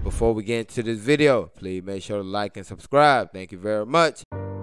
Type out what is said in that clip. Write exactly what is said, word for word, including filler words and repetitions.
before we get into this video, please make sure to like and subscribe. Thank you very much.